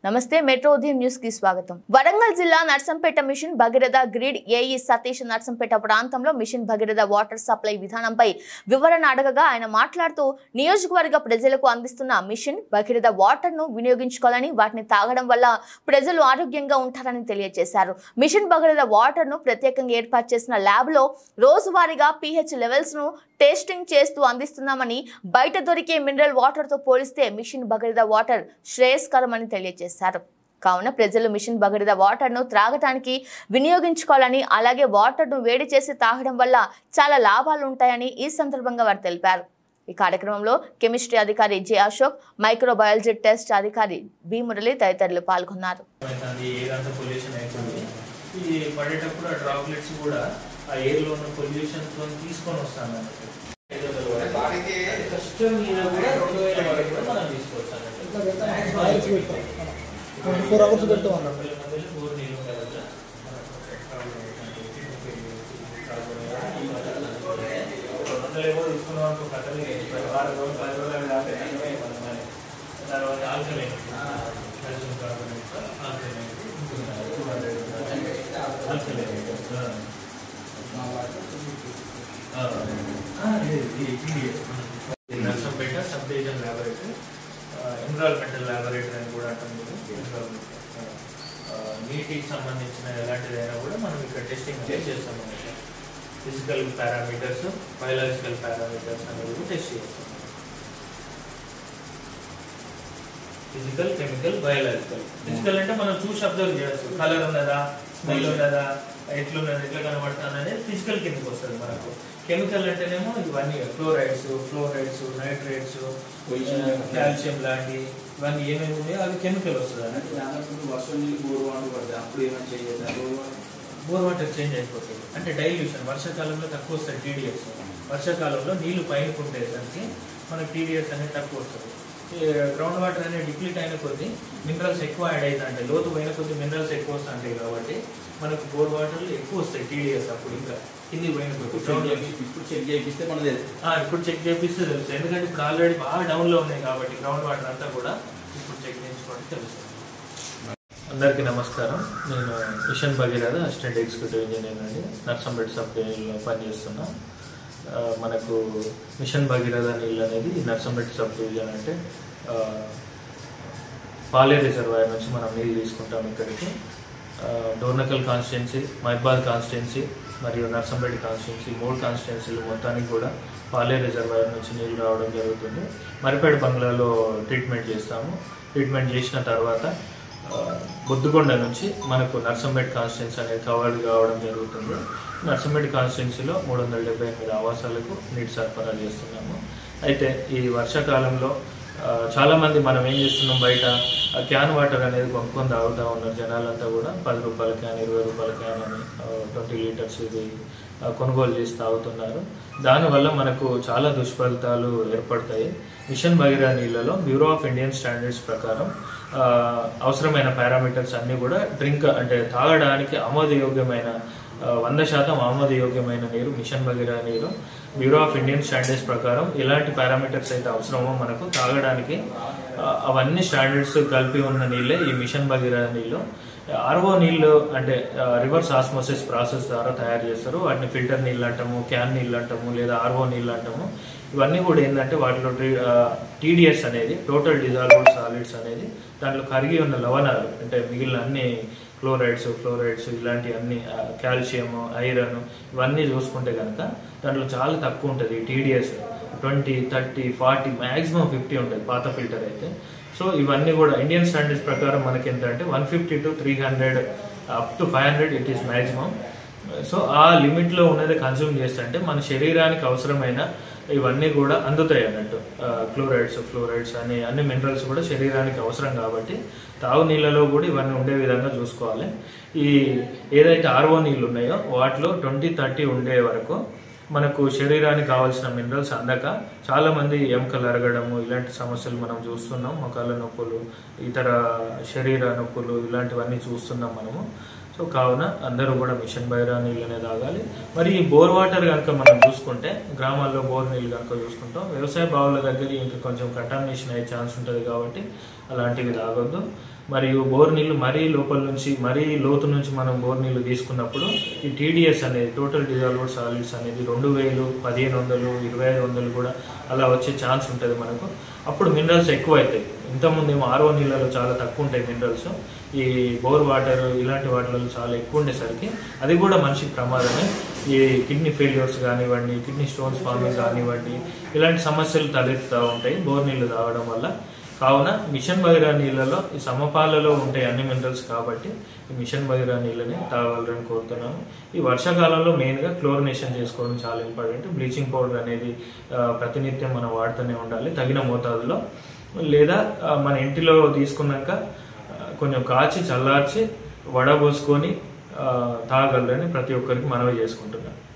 నమస్తే మెట్రో ఉదయం న్యూస్ కి స్వాగతం. వరంగల్ జిల్లా Narsampet mission Bhagiratha grid AE Satish Narsampet ప్రాంతంలో మిషన్ భగీరథ వాటర్ సప్లై విధానంపై వివరణ అడగగా ఆయన మాట్లాడుతూ నియోజకవర్గ ప్రజలకు అందిస్తున్న మిషన్ భగీరథ వాటర్ ను వినియోగించుకోవాలని, వాటిని తాగడం వల్ల ప్రజలు ఆరోగ్యంగా ఉంటారని తెలియజేశారు. మిషన్ భగీరథ వాటర్ ను ప్రత్యేకంగా ఏర్పాటు చేసిన ల్యాబ్ లో రోజువారీగా pH లెవెల్స్ ను టెస్టింగ్ చేస్తూ అందిస్తున్నామని, బయట దొరికే మినరల్ వాటర్ తో పోలిస్తే మిషన్ భగీరథ వాటర్ శ్రేయస్కరమని తెలియజేశారు. కావున ప్రజలు మిషన్ భగీరథ వాటర్ ను త్రాగటానికి వినియోగించుకోవాలని, అలాగే వాటర్ ను వేడి చేసి తాగడం వల్ల చాలా లాభాలు ఉంటాయని ఈ సందర్భంగా వారు తెలిపారు. ఈ కార్యక్రమంలో కెమిస్ట్రీ అధికారి జె అశోక్, మైక్రోబయాలజీ టెస్ట్ అధికారి బి మురళి తదితరులు పాల్గొన్నారు. Narsampet sub division laboratory, environmental laboratory అని కూడా అంటాం. నీటికి సంబంధించిన ఎలాంటిదైనా కూడా మనం ఇక్కడ టెస్టింగ్ చేస్తాం. ఫిజికల్ పారామీటర్స్, బయాలజికల్ పారామీటర్స్ అనేవి టెస్ట్ చేస్తాం. Physical, chemical, biological. ఫిజికల్ అంటే మనం చూసి అబ్జర్వ్ చేయొచ్చు, కలర్ ఉన్నదా, స్మెల్ ఉన్నదా, ఎట్లున్నది, ఎట్లా కనబడుతుంది అనేది ఫిజికల్ కిందకి వస్తుంది మనకు. కెమికల్ అంటేనేమో ఇవన్నీ ఫ్లోరైడ్స్, నైట్రేట్స్, కాల్షియం లాంటి ఇవన్నీ ఏమేమి ఉన్నాయో అవి కెమికల్ వస్తుంది అన్నట్టు. బోర్ వాటర్ చేంజ్ అయిపోతుంది అంటే డైల్యూషన్. వర్షాకాలంలో తక్కువ వస్తుంది TDS. వర్షాకాలంలో నీళ్లు పైనకు ఉండేసరికి మనకు TDS అనేది తక్కువ వస్తుంది. గ్రౌండ్ వాటర్ అనేది డిప్లీట్ అయిన కొద్దీ మినరల్స్ ఎక్కువ యాడ్ అవుతాయి, లోతు పోయిన కొద్దీ మినరల్స్ ఎక్కువ వస్తుంటాయి. కాబట్టి మనకు బోర్ వాటర్లు ఎక్కువ వస్తాయి TDS. అప్పుడు ఇంకా కింది పోయిన కొద్దీ ఇప్పుడు చెక్ చేపిస్తే తెలుస్తుంది. ఎందుకంటే ఇప్పుడు ఆల్రెడీ బాగా డౌన్లో ఉన్నాయి కాబట్టి గ్రౌండ్ వాటర్ అంతా కూడా ఇప్పుడు చెక్ చేయించుకోవడానికి తెలుస్తుంది. అందరికీ నమస్కారం. నేను mission Bhagiratha assistant executive engineer అండి. నర్సంపేట సబ్ డివిజన్లో పనిచేస్తున్నా. మనకు మిషన్ భగీరథ నీళ్ళు అనేది నర్సంపేట సబ్ డివిజన్ అంటే పాలే రిజర్వాయర్ నుంచి మనం నీళ్ళు తీసుకుంటాం. ఇక్కడికి డోర్నకల్ కాన్స్టిట్యున్సీ, మైబాద్ కాన్స్టిట్యున్సీ మరియు నర్సంపేట కాన్స్టిట్యున్సీ 3 కాన్స్టిట్యున్సీలు మొత్తానికి కూడా పాలే రిజర్వాయర్ నుంచి నీళ్ళు రావడం జరుగుతుంది. మరిపేట బంగ్లాలో ట్రీట్మెంట్ చేస్తాము. ట్రీట్మెంట్ చేసిన తర్వాత బొద్దుగొండ నుంచి మనకు నర్సంపేట కాన్స్టిట్యున్సీ అనేది కవర్డ్ కావడం జరుగుతుంది. నర్సంపేట కాన్స్టిట్యున్సీలో 378 ఆవాసాలకు నీటి సరఫరా చేస్తున్నాము. అయితే ఈ వర్షాకాలంలో చాలామంది మనం ఏం చేస్తున్నాం, బయట క్యాన్ వాటర్ అనేది కొనుక్కొని తాగుతూ ఉన్నారు జనాలంతా కూడా. 10 రూపాయల క్యాన్, 20 రూపాయల క్యాన్ అని 20 లీటర్స్ ఇది కొనుగోలు చేసి తాగుతున్నారు. దానివల్ల మనకు చాలా దుష్ఫలితాలు ఏర్పడతాయి. మిషన్ భగీరథ నీళ్ళలో బ్యూరో ఆఫ్ ఇండియన్ స్టాండర్డ్స్ ప్రకారం అవసరమైన పారామీటర్స్ అన్నీ కూడా డ్రింక్ అంటే తాగడానికి ఆమోదయోగ్యమైన 100% ఆమోదయోగ్యమైన నీరు మిషన్ భగీరథ నీరు. బ్యూరో ఆఫ్ ఇండియన్ స్టాండర్డ్స్ ప్రకారం ఎలాంటి పారామీటర్స్ అయితే అవసరమో మనకు తాగడానికి అవన్నీ స్టాండర్డ్స్ కలిపి ఉన్న నీళ్ళే ఈ మిషన్ భగీరథ నీళ్ళు. RO నీళ్ళు అంటే రివర్స్ ఆస్మోసిస్ ప్రాసెస్ ద్వారా తయారు చేస్తారు. వాటిని ఫిల్టర్ నీళ్ళు అంటాము, క్యాన్ నీళ్ళు అంటాము, లేదా RO నీళ్ళు అంటాము. ఇవన్నీ కూడా ఏంటంటే వాటిలో TDS అనేది టోటల్ డిజాల్వ్డ్ సాలిడ్స్ అనేది దాంట్లో కరిగి ఉన్న లవణాలు అంటే మిగిలిన అన్ని ఫ్లోరైడ్స్ ఇలాంటి అన్ని కాల్షియం, ఐరన్ ఇవన్నీ చూసుకుంటే కనుక దాంట్లో చాలా తక్కువ ఉంటుంది TDS. 20, 30, 40 మ్యాక్సిమం 50 ఉంటుంది పాత ఫిల్టర్ అయితే. సో ఇవన్నీ కూడా ఇండియన్ స్టాండర్డ్స్ ప్రకారం మనకి ఏంటంటే 150 to 300 up to 500 it is maximum. So ఆ లిమిట్లో ఉన్నది కన్స్యూమ్ చేస్తుంటే మన శరీరానికి అవసరమైన ఇవన్నీ కూడా అందుతాయి అన్నట్టు. ఫ్లోరైడ్స్ అన్ని మినరల్స్ కూడా శరీరానికి అవసరం కాబట్టి తాగునీళ్ళలో కూడా ఇవన్నీ ఉండే విధంగా చూసుకోవాలి. ఈ ఏదైతే RO నీళ్ళు ఉన్నాయో వాటిలో 20-30 ఉండే వరకు మనకు శరీరానికి కావాల్సిన మినరల్స్ అందక చాలామంది ఎముకలు అరగడము ఇలాంటి సమస్యలు మనం చూస్తున్నాం. మొకాళ్ళ నొప్పులు, ఇతర శరీర నొప్పులు ఇలాంటివన్నీ చూస్తున్నాం మనము. సో కావున అందరూ కూడా మిషన్ భగీరథ నీళ్ళనే తాగాలి. మరి ఈ బోర్ వాటర్ కనుక మనం చూసుకుంటే గ్రామాల్లో బోర్ నీళ్ళు కనుక చూసుకుంటాం, వ్యవసాయ బావుల దగ్గర ఇంకా కొంచెం కంటామినేషన్ అయ్యే ఛాన్స్ ఉంటుంది కాబట్టి అలాంటివి తాగొద్దు. మరియు బోర్ నీళ్లు మరీ లోపల నుంచి మరీ లోతు నుంచి మనం బోర్ నీళ్లు తీసుకున్నప్పుడు ఈ టీడీఎస్ అనేది టోటల్ డిజాల్వ్డ్ సాలిడ్స్ అనేది 2000, 1500, 2500 కూడా అలా వచ్చే ఛాన్స్ ఉంటుంది మనకు. అప్పుడు మినరల్స్ ఎక్కువ అవుతాయి. ఇంతకుముందు ఏమో ఆర్ఓ నీళ్ళలో చాలా తక్కువ ఉంటాయి మినరల్స్. ఈ బోర్ వాటర్ ఇలాంటి వాటర్లలో చాలా ఎక్కువ ఉండేసరికి అది కూడా మనిషికి ప్రమాదమే. ఈ కిడ్నీ ఫెయిల్యూర్స్ కానివ్వండి, కిడ్నీ స్టోన్స్ ఫార్మింగ్ కానివ్వండి, ఇలాంటి సమస్యలు తలెత్తుతూ ఉంటాయి బోర్ నీళ్ళు తాగడం వల్ల. కావున మిషన్ భగీరథ నీళ్ళలో ఈ సమపాలలో ఉంటాయి అన్ని మినరల్స్ కాబట్టి ఈ మిషన్ భగీరథ నీళ్ళని తాగలరని కోరుతున్నాను. ఈ వర్షాకాలంలో మెయిన్గా క్లోరినేషన్ చేసుకోవడం చాలా ఇంపార్టెంట్. బ్లీచింగ్ పౌడర్ అనేది ప్రతినిత్యం మనం వాడుతూనే ఉండాలి తగిన మోతాదులో. లేదా మన ఇంటిలో తీసుకున్నాక కొంచెం కాచి చల్లార్చి వడబోసుకొని తాగలరని ప్రతి ఒక్కరికి మనవి చేసుకుంటున్నాను.